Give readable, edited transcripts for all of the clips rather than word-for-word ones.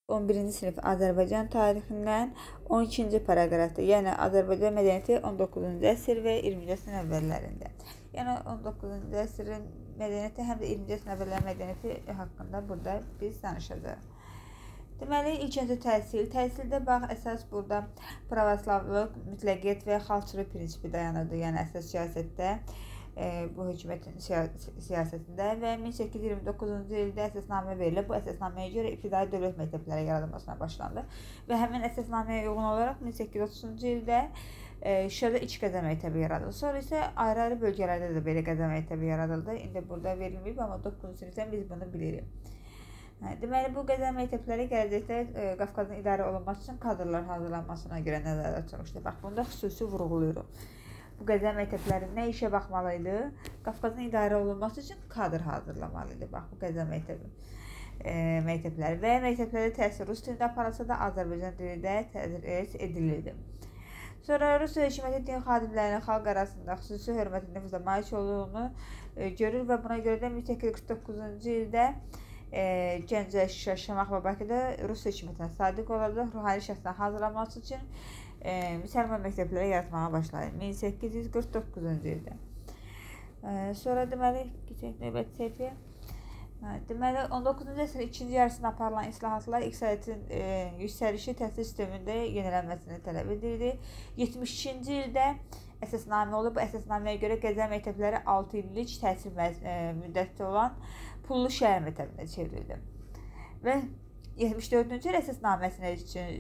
11-ci sinif Azərbaycan tarixindən 12-ci paraqrafda, yəni Azərbaycan mədəniyyəti 19-cu əsr və 20-ci əsrin əvvəllərində. Yəni 19-cu əsrin mədəniyyəti həm də 20-ci əsrin əvvəllər mədəniyyəti haqqında burada biz danışacağıq. Deməli, ilk öncə təhsil. Təhsildə bax, əsas burada pravoslavlıq, mütləqiyyət və xalqçılıq prinsipi dayanırdı, yəni əsas siyasətdə. Bu hökumətin siyasətində və 1829-cu ildə əsasnamə verilib. Bu əsasnaməyə görə ibtidai dövlət məktəbləri yaradılmasına başlandı və həmin əsasnaməyə uyğun olaraq 1830-cu ildə Şuşada iç qəza məktəbi yaradıldı. Sonra isə ayrı-ayrı bölgələrdə də belə qəza məktəbi yaradıldı. İndi burada verilməyib, amma 9-cu sinifdən biz bunu bilirik. Deməli, bu qəza məktəbləri gələcəkdə Qafqazın idarə olunması üçün kadrlar hazırlanmasına görə nəzərdə tutulmuşdur. Bax, bunda xüsusi vurğuluyoruz. Bu qəza məktəbləri nə işə baxmalı idi? Qafqazın idarə olunması üçün kadr hazırlamalı idi. Bax, bu qəza məktəbləri və məktəblərdə təhsil rus dilində aparılsa da Azərbaycan dilində tədris edilirdi. Sonra Rus hökuməti din xadimlərinin xalq arasında xüsusi hörmətin nüfuza malik olduğunu görür və buna görə də 1849-cu ildə Gəncə, Şuşa, Şamaxı və Bakıda Rus hökumətinə sadiq olaraq ruhani şəxsdən hazırlanması üçün müsəlman məktəbləri yaratmağa başlayır 1849-cu ildə. Sonra deməli, keçək növbəti səhifəyə. Deməli, 19-cu əsrin ikinci yarısında aparılan islahatlar iqtisadiyyatın yüksəlişi təhsil sistemində yenilənməsini tələb edirdi. 72-ci ildə əsasnamə olub. Bu əsasnaməyə görə qəza məktəbləri 6 illik təhsil müddəti olan pullu şəhər məktəbinə çevrildi. Və 74-cü il əsasnaməsində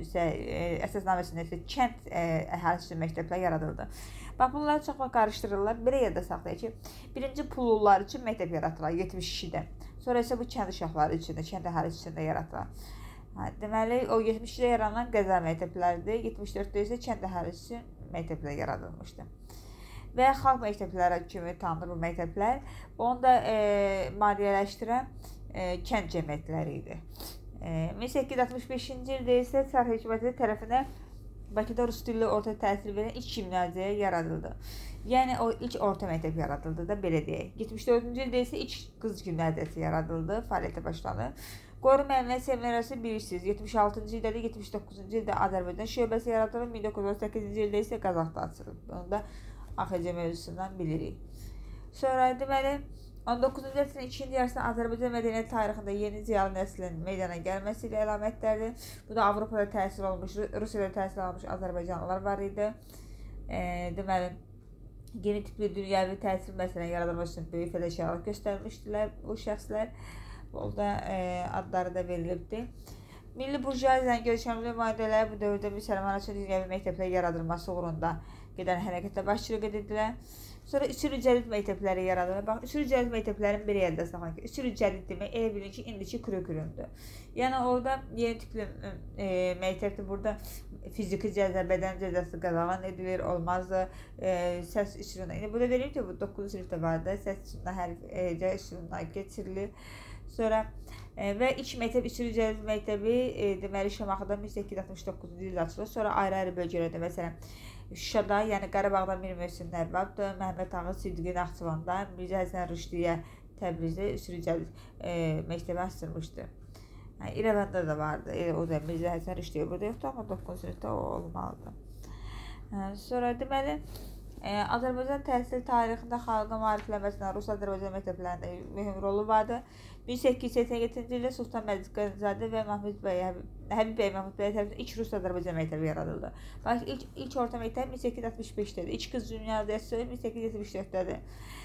isə kənd əhalisi üçün məktəblər yaradıldı. Bax, bunları çox vaxt qarışdırırlar. Bir yerdə saxlayır ki, birinci pullular üçün məktəb yaratdılar 72-də. Sonra isə bu kənd uşaqları üçün də, kənd əhalisi üçün də yaratdılar. Deməli, o 72-də yaranan qəza məktəbləridir. 74-də isə kənd əhalisi üçün məktəblər yaradılmışdı. Və xalq məktəbləri kimi tanınır bu məktəblər. Onu da maliyyələşdirən kənd cəmiyyətləri idi. 1865-ci ildə isə Çar hökuməti tərəfindən Bakıda rus dilli orta təhsil verən ilk gimnaziya yaradıldı. Yəni, o ilk orta məktəb yaradıldı da, belə deyək. 74-cü ildə isə ilk qız gimnaziyası yaradıldı, fəaliyyətə başlandı. Qoru müəllimlər seminariyası bilirsiniz. 76-cı ildə də 79-cu ildə Azərbaycan şöbəsi yaradılıb, 1918-ci ildə isə Qazaxda açılıb. Bunu da AXC mövzusundan bilirik. Sonra deməli, 19-cu əsrin ikinci yarısında Azərbaycan mədəniyyət tarixində yeni ziyalı nəslin meydana gəlməsi ilə əlamətlərdir. Bu da Avropada təhsil olmuş, Rusiyada təhsil almış Azərbaycanlılar var idi. Deməli, yeni tipli dünyəvi təhsil məsələn yaradılması üçün böyük fədakarlıq göstərmişdilər bu şəxslər. Burada adları da verilibdir. Milli burjuaziyanın görkəmli nümayəndələri bu dövrdə müsəlmanlar üçün dünyəvi məktəblər yaradılması uğrunda gedən hərəkətlə başçılıq edirdilər. Sonra üsul cədid məktəbləri yaradılır. Bax, üsul cədid məktəblərin bir yerdə saxlayın ki, üsul cədid demək elə bilin ki, indiki kurikulumdur. Yəni, orada yeni tipli məktəbdir. Burada fiziki cəza, bədən cəzası qadağan edilir, olmazdı. Səs üsulundan. İndi burada verir ki, bu 9-cu sinifdə vardı. Səs üsulundan, hərfcə üsulundan keçirilir. Sonra və ilk məktəb üsul cədid məktəbi deməli Şamaxıda 1869-cu ildə açılır. Sonra ayrı-ayrı bölgələrdə, məsələn, Şuşada, yəni Qarabağda Mir Möhsin Nəvvabdır, Məhəmməd Ağa Sidqi Naxçıvanda, Mirzə Həsən Rüşdiyə Təbrizdə üsul cədid məktəbi açılmışdı. İrəvanda da vardı, o da Mirzə Həsən Rüşdiyə burada yoxdur, amma 9-cu sinifdə o olmalıdır. Sonra deməli, Azərbaycan təhsil tarixində xalqın maariflənməsində Rus-Azərbaycan məktəblərində mühüm rolu vardı. 1887-ci ildə Sultan Məlik Qənizadə və Həbib bəy Mahmud bəy tərəfindən ilk Rus-Azərbaycan məktəbi yaradıldı. Bax, ilk orta məktəb 1865-dədir. İlk qız gimnaziyası 1874-dədir.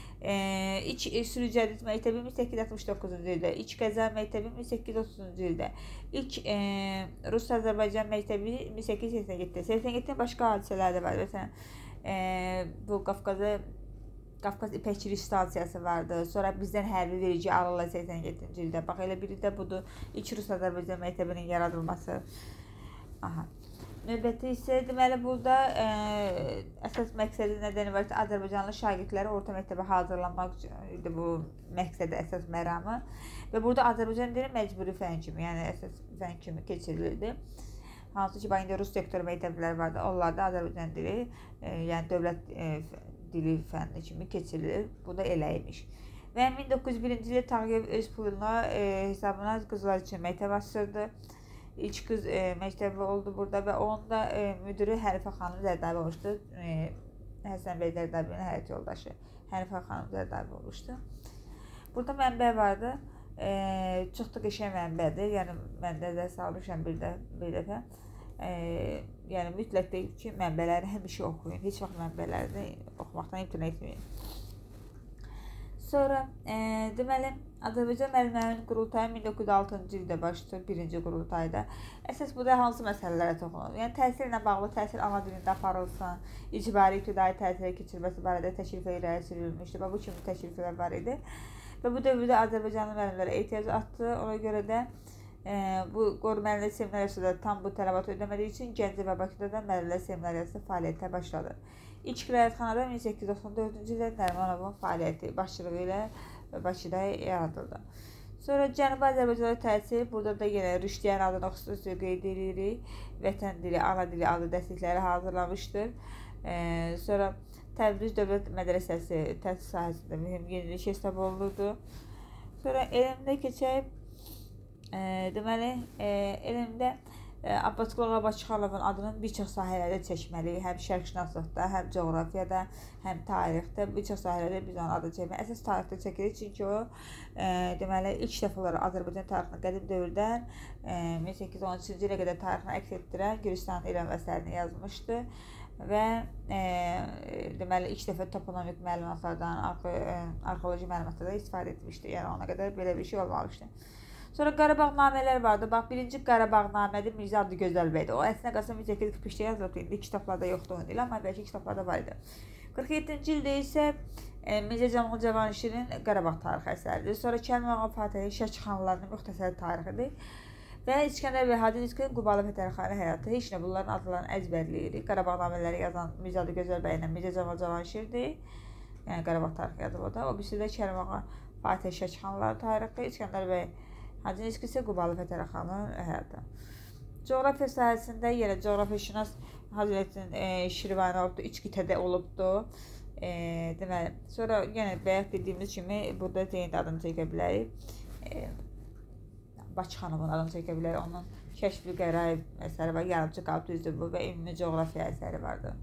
İlk üsul cədid məktəbi 1869-cu ildə. İlk qəza məktəbi 1830-cu ildə. İlk Rus-Azərbaycan məktəbi 1887-də. 87-dən başqa hadisələr də var. Məsələn, bu Qafqaz İpəkçilik stansiyası vardı. Sonra bizdən hərbi verici alırlar 87-ci ildə. Bax, elə biri də budur. İlk Rus-Azərbaycan məktəbinin yaradılması. Növbəti isə, deməli, burada əsas məqsədi nədən ibarət Azərbaycanlı şagirdləri orta məktəbə hazırlanmaq idi bu məqsədi, əsas məramı. Və burada Azərbaycan dili məcburi fən kimi, yəni əsas fən kimi keçirilirdi. Hansı ki, indi Rus sektor məktəbləri vardı, onlar da Azərbaycan dili, yəni dövlət dili fənni kimi keçirilir. Bu da elə imiş. Və 1901-ci ildə Tağıyev öz puluna hesabına qızlar üçün məktəb açırdı. İlk qız məktəbi oldu burada və onun da müdürü Hənifə xanım Zərdabi olmuşdu. Həsən bəy Zərdabinin həyat yoldaşı Hənifə xanım Zərdabi olmuşdu. Burada mənbə vardı. Çox da qəşəng mənbədir. Yəni mən də salmışam bir dəfə. Yəni mütləq deyib ki, mənbələri həmişə oxuyun. Heç vaxt mənbələri oxumaqdan imtina etməyin. Sonra deməli Azərbaycan müəllimlərinin qurultayı 1906-cı ildə başlayır, birinci qurultayda. Əsas burada hansı məsələlərə toxunur? Yəni təhsil ilə bağlı təhsil ana dilində aparılsın, icbari ibtidai təhsilə keçirilməsi barədə təklifə irəli sürülmüşdü və bu kimi təkliflər var idi. Və bu dövrdə Azərbaycanlı müəllimlərə ehtiyac artdı. Ona görə də bu müəllimlər seminariyasında tam bu tələbatı ödəmədiyi üçün Gəncə və Bakıda da müəllimlər seminariyası fəaliyyətə başladı. İlk qiraətxanada 1894-cü ildə Nərimanovun fəaliyyəti başçılığı ilə Bakıda yaradıldı. Sonra Cənubi Azərbaycanda təhsil, burada da yenə Rüşdiyyənin adını xüsusi qeyd edirik. Vətən dili, ana dili adlı dərslikləri hazırlamışdır. Sonra Təbriz Dövlət Mədrəsəsi təhsil sahəsində mühüm yenilik hesab olunurdu. Sonra elmdə keçək. Deməli, elmdə Abbasqulu Ağa Bakıxanovun adının bir çox sahələrdə çəkməliyik. Həm şərqşünaslıqda, həm coğrafiyada, həm tarixdə bir çox sahələrdə biz onun adını çəkməliyik. Əsas tarixdə çəkirik, çünki o deməli ilk dəfə olaraq Azərbaycan tarixini qədim dövrdən 1813-cü ilə qədər tarixini əks etdirən Gürcüstanın İrəm əsərini yazmışdı və deməli ilk dəfə toponomik məlumatlardan, arxeoloji məlumatlardan istifadə etmişdi. Yəni ona qədər belə bir şey olmamışdı. Sonra Qarabağnamələr vardı. Bax, birinci Qarabağnamədir Mirzə Abdügözəl-bəydir. O əslində qalsa 1845-də yazılıb, indi kitablarda yoxdur onun ilə, amma bəlkə kitablarda var idi. 47-ci ildə isə Mirzə Camal Cavanşirin Qarabağ tarixi əsəridir. Sonra Kərim Ağa Fatihin Şəkixanlılarının müxtəsər tarixidir. Və İskəndər bəy Hacıniskinin Qubalı Fətəlixanı həyatı. Heç nə bunların adlarını əzbərləyirik. Qarabağnamələri yazan Mirzə Abdügözəl-bəy ilə Mirzə Camal Cavanşirdir. Yəni Qarabağ tarixi yazılıb o da. O birisi də Kərim Ağa Fatihin Şəkixanlıları tarixi. İskəndər bəy Hacıniski isə Qubalı Fətəlixanın həyatı. Coğrafiya sahəsində yenə coğrafiyaşünas Hazretin Şirvanlıqda 3 qitədə olubdu. Deməli, sonra yenə bayaq dediyimiz kimi burada Zeynəb adını çəkə bilərik. Bakıxanovun adını çəkə bilərik. Onun Kəşf-i Qəraib əsəri var, Yarımçı qalıb düzdür bu və ümumi coğrafiya əsəri vardı.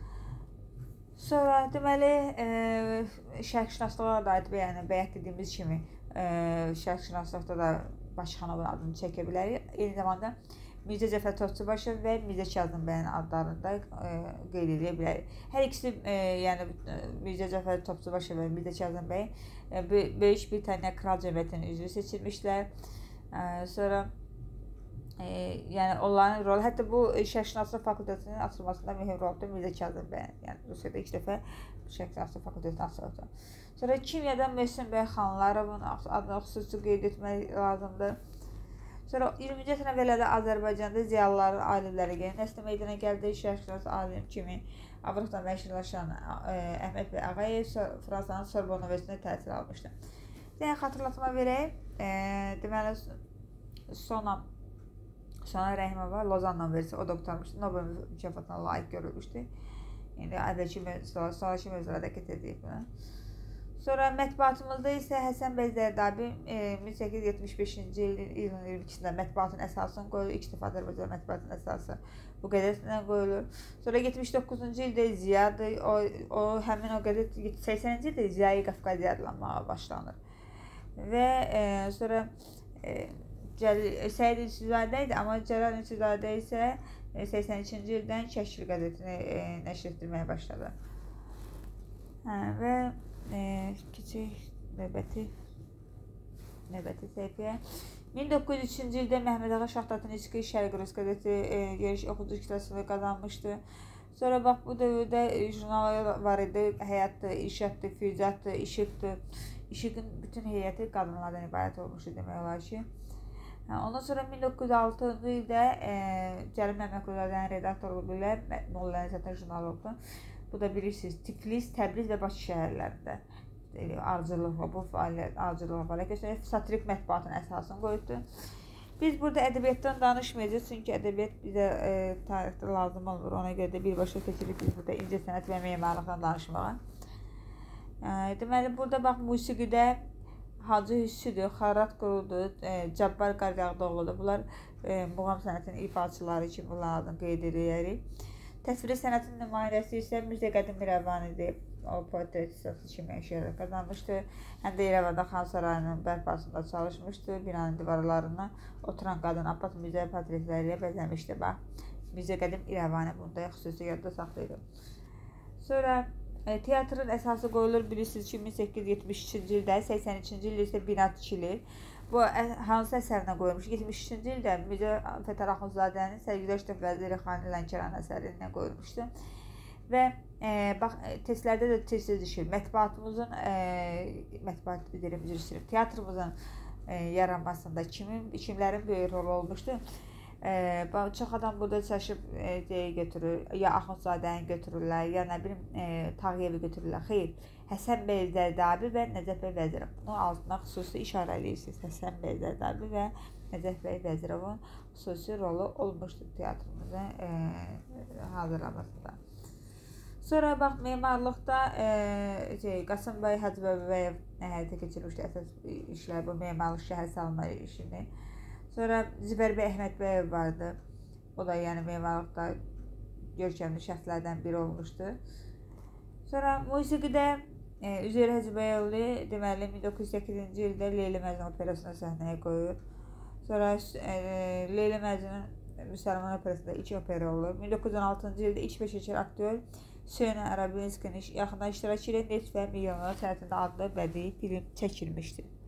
Sonra deməli şərqşünaslığa da aid yəni bayaq dediyimiz kimi şərqşünaslıqda da Bakıxanovun adını çəkə bilərik. Eyni zamanda Mirzə Cəfər Topçubaşov və Mirzə Kazım bəyin adlarını da qeyd edə bilərik. Hər ikisi, yəni Mirzə Cəfər Topçubaşov və Mirzə Kazım bəy Böyük Britaniya Kral Cəmiyyətinin üzvü seçilmişlər. Sonra yəni onların rolu, hətta bu Şərqşünaslıq fakültəsinin açılmasında mühüm roldur Mirzə Kazım bəyin. Yəni Rusiyada ilk dəfə Şərqşünaslıq fakültəsinin açıldı. Sonra kimyadan Möhsün bəy Xanlarovun adını xüsusi qeyd etmək lazımdır. Sonra 20-ci əsrin əvvəllərdə Azərbaycanda ziyalıların, alimləri nəsli meydana gəldi. Şərqşünas alim kimi Avropada məşhurlaşan Əhməd bəy Ağayev Fransanın Sorbonne Universitetində təhsil almışdı. Yəni xatırlatma verək. Deməli Sona Rəhimova Lozanna Universiteti o doktormuşdu. Nobel mükafatına layiq görülmüşdü. İndi əvvəlki sonraki mövzularda qeyd edib bunu. Sonra mətbuatımızda isə Həsən bəy Zərdabi 1875-ci ilin iyulun 22-sində mətbuatın əsasını qoyulur. İlk dəfə Azərbaycan mətbuatın əsası bu qədərindən qoyulur. Sonra 79-cu ildə Ziyadır. O həmin o qədər 80-ci ildə Ziya-i Qafqazi adlanmağa başlanır. Və sonra Səid İlsizadə idi, amma Cəlal İlsizadə isə 82-ci ildən Kəşf qəzetini nəşr etdirməyə başladı. Və keçək növbəti səhifəyə. 1903-cü ildə Məhməd Ağa Şahtatıniski Şərqi Rus qəzeti geniş oxucu kitləsini qazanmışdı. Sonra bax bu dövrdə jurnallar var idi. Həyatdır, İşaddır, Füyüzatdır, İşıqdır. İşıqın bütün heyəti qadınlardan ibarət olmuşdu demək olar ki. Ondan sonra 1906-cı ildə Cəlil Məmmədquluzadə redaktorluğu ilə Molla Nəsrəddin jurnalı oldu. Bu da bilirsiniz, Tiflis, Təbriz və Bakı şəhərlərində arıcılıqla, bu fəaliyyət göstərir. Satirik mətbuatın əsasını qoyubdur. Biz burada ədəbiyyatdan danışmayacağız, çünki ədəbiyyat bizə tarixdə lazım olmur. Ona görə də birbaşa keçirik biz burada incəsənət və memarlıqdan danışmağa. Deməli, burada bax, musiqidə Hacı Hüssüdür, Xarrat Qurudur, Cabbar Qaryağdıoğludur. Bunlar muğam sənətinin ifaçıları kimi bunların adını qeyd edirik. Təsviri sənətin nümayəndəsi isə Mirzə Qədim İrəvanidir. O portretçisi kimi şöhrət qazanmışdı. Həm də İrəvanda Xan Sarayının bərpasında çalışmışdı. Binanın divarlarını oturan qadın Abbas Mirzə portretləri ilə bəzəmişdi. Bax, Mirzə Qədim İrəvani bunda xüsusi yadda saxlayırıq. Sonra teatrın əsası qoyulur, bilirsiniz ki, 1873-cü ildə, 82-ci ildə isə Binat Çili. Bu hansı əsərinə qoyulmuş? 73-cü ildə Mirzə Fətəli Axundzadənin Sərgüzəşt Vəziri Xan Lənkəran əsərinə qoyulmuşdu. Və bax, testlərdə də tez-tez düşür. Mətbuatımızın, teatrımızın yaranmasında kimlərin böyük rolu olmuşdu? Çox adam burada çaşıb götürür, ya Axundzadəni götürürlər, ya nə bilim Tağıyevi götürürlər. Xeyr, Həsən bəy Zərdabi və Nəcəf bəy Vəzirov. Bunun altına xüsusi işarə edirsiniz. Həsən bəy Zərdabi və Nəcəf bəy Vəzirovun xüsusi rolu olmuşdur teatrımızın hazırlamasında. Sonra bax, memarlıqda Qasım bəy Hacıbəyev həyata keçirmişdi əsas işlər, bu memarlıq şəhər salma işini. Sonra Zibər bəy Əhmədbəyev vardı. O da yəni memarlıqda görkəmli şəxslərdən biri olmuşdu. Sonra musiqidə Üzeyir Hacıbəyovlu deməli 1908-ci ildə Leyli Məcnun operasını səhnəyə qoyur. Sonra Leyli Məcnun Müsəlman operasında ilk opera olur. 1916-cı ildə ilk peşəkar aktyor Süheyna Arabinskinin yaxından iştirak ilə Neft və Milyonlar sənətində adlı bədii film çəkilmişdir.